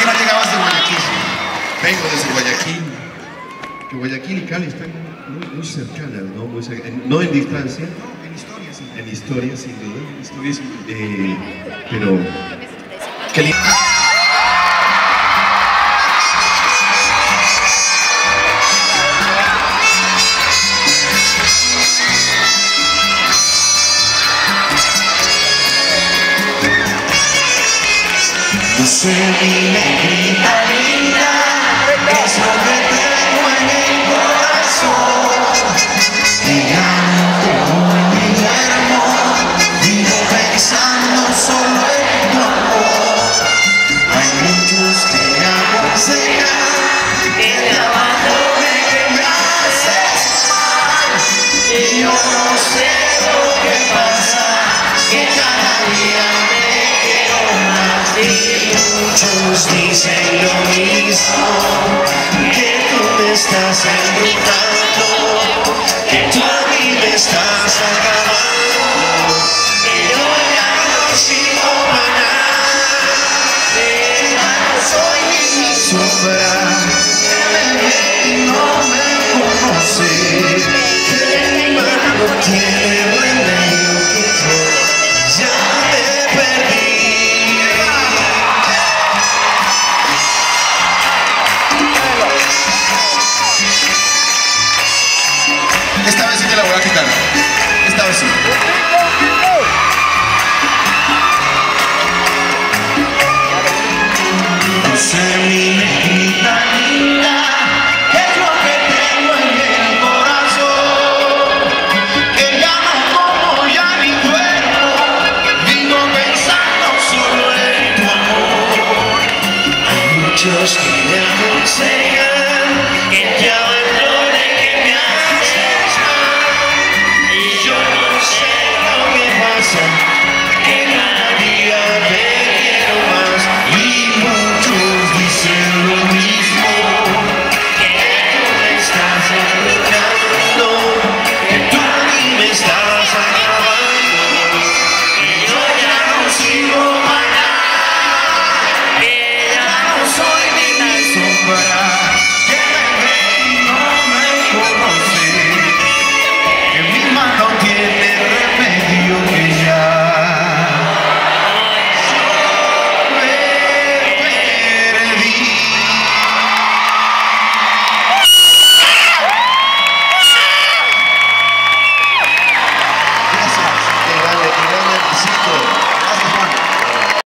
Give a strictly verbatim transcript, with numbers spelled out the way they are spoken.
que no llegabas de Guayaquil. Vengo desde Guayaquil. Que Guayaquil y Cali están muy, muy cercanas, ¿no? Muy cerca, en, no en distancia. No, en historia, sí. En historia, sin duda. En historia, sin duda. Eh, pero... Qué lindo. No sé, mi negrita linda, es lo que tengo en el corazón. Llegando y duermo, vivo pensando solo en tu amor. Hay muchos que aconsejan que te abandone, que me haces mal. Y yo no sé lo que pasa, que cada día me quiero más. Muchos dicen lo mismo, que tú me estás embrujando, que tú a mí me estás acabando, que yo ya no sirvo para nada, que ya no soy ni mi sombra, que me ve y no me conoce, que mi mano tiene remedio, que yo ya me perdí. Esta vez sí te la voy a quitar. Esta vez sí. No sé, mi negrita linda, qué es lo que tengo en el corazón, que ya no como, ya ni duermo, vivo pensando solo en tu amor. Hay muchos que